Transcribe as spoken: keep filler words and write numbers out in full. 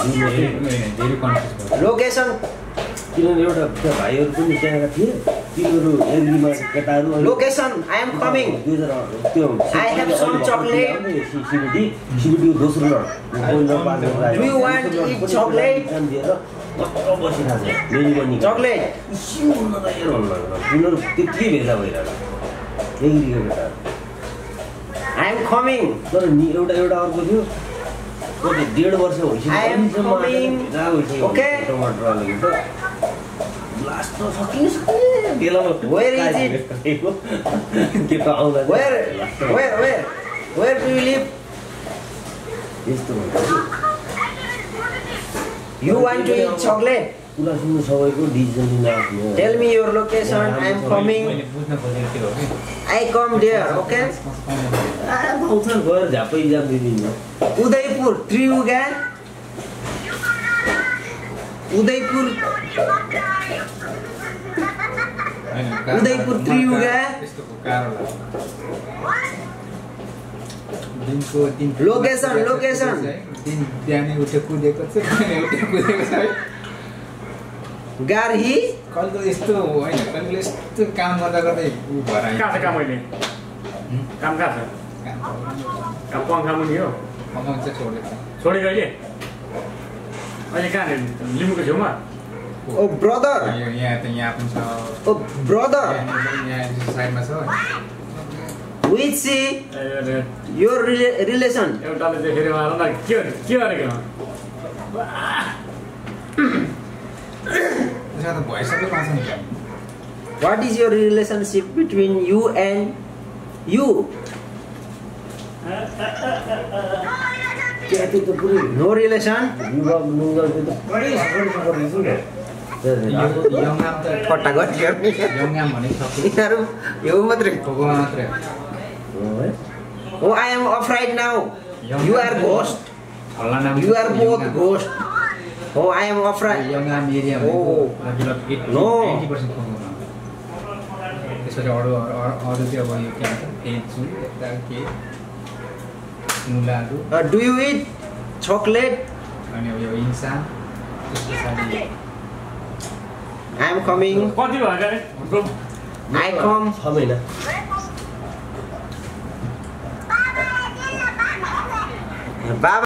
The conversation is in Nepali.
धेरै कन्फ्युज लोकेसन किनभने एउटा त्यो भाइहरू पनि त्यहाँ थिए तिनीहरू एग्रीमा केटाहरू लोकेसन आई एम कमिङ दुई हजार त्यो I have some chocolate CBD CBD दोस्रो लड do you want to eat chocolate दिएर कस्तो बसिरहेको छ मेनी पनि चकलेट तिनीहरू त्यति भेला भइरहेको एग्रीको केटा आई एम कमिङ तर नि एउटा एउटा अर्को थियो कति डेढ वर्ष भइसक्यो आई एम कमिङ ओके टमाटर अलि त लास्ट त सकिन सक्ने बेलामा वेयर इज इट के त आउँदा where where where where do you live यस्तो हुन्छ you want to eat chocolate कुरा सुन्नु सबैको डिसिजन लिन आफ्नो tell me your location I am coming मैले बुझ्न खोजेको थियो कि आई कम देयर ओके आ बहुत गएर झ्यापै जाम दिदिन उदयपुर त्रियुगा उदयपुर उदयपुर त्रियुगा त्यस्तोको कारण दिनको दिन लोकेसन लोकेसन दिन बिहानै उठे कुदेको छ बिहानै उठे कुदेको छ है गार्ही कहिले यस्तो होइन कहिले यस्तो काम गर्दा गर्दै ऊ भएर कहाँ छ काम अहिले काम कहाँ छ काम पङ्खा मुनि हो कमाउनु चाहिँ छोडेको छ छोडेको अहिले अहिले कहाँ लिम्बूको छेउमा ओ ब्रदर यो यहाँ त यहाँ पनि छ ओ ब्रदर यहाँ यहाँ साइडमा छ विच सी योर रिलेसन एउटाले देखेर मार न के के गरेको त्यसमा त भइसक्यो पाँच नि what is your relationship between you and you क्या त्यो त पुरै नो रिलेसन युवा मुङ्गल त्यो त पुरै सपोर्ट गर्दैछु नि यङआम त पट्टा गरिदियो यङआम भने सक्यो यिनीहरू यो मात्रै भगवान मात्रै oh I am off right now you are ghost हल्ला नाम you are both ghost oh I am off right यङआम एरिया Oh. भनेको No. नाइन्टी पर्सेन्ट त्यसपछि अरू अरू चाहिँ अब यो के भन्छ तेजु यता के मुलाहरू डु यु इट चकलेट अनि अब यो इन्सा त्यस पछाडि आई एम कमिङ कति भयो अरे आई कम छ महिना बाबा